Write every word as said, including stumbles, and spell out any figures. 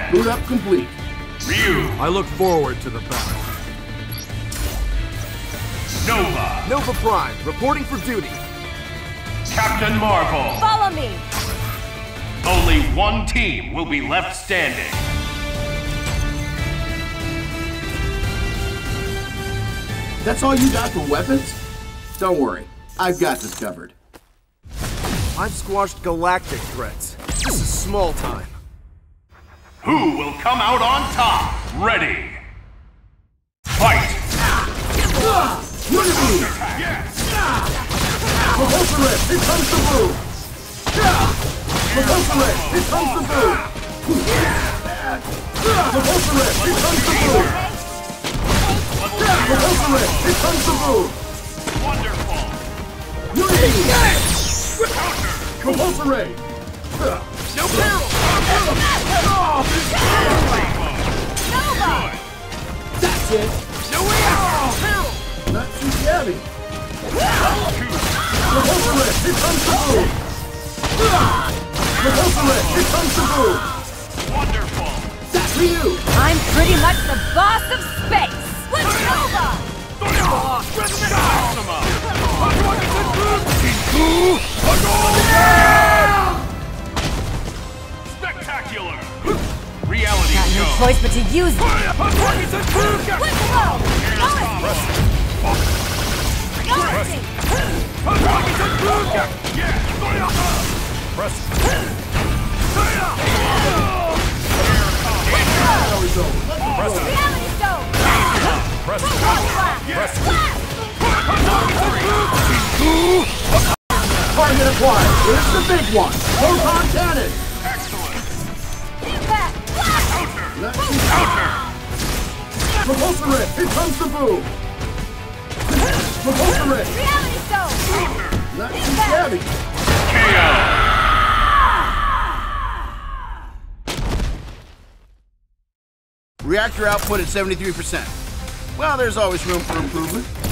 Boot up complete. Ryu. I look forward to the battle. Nova. Nova Prime, reporting for duty. Captain Marvel. Follow me! Only one team will be left standing. That's all you got for weapons? Don't worry, I've got this covered. I've squashed galactic threats. This is small time. Who will come out on top? Ready. Fight! Unity! Yes! Repulsorate, here comes the boom! Repulsorate, here comes the boom! Repulsorate, here comes the boom! Repulsorate, here comes the boom! Wonderful! Unity! Counter! Repulsorate! No barrel! Nova! That's it! No way out! Barrel! Not too shabby! Repulsorate, here comes the boom! Repulsorate, here comes the boom! Wonderful! That's for you! I'm pretty much the boss of space! Let's Nova! Spectacular! Reality Got no show! choice but to use it! Let's go! Reality stone! Target acquired! Here's the big one! Proton cannon! Excellent! Impact! Counter! Let's see. Counter! Repulsorate, here comes the boom! Repulsorate! Reality stone! Counter! Not too shabby! K O! Reactor output at seventy-three percent. Well, there's always room for improvement.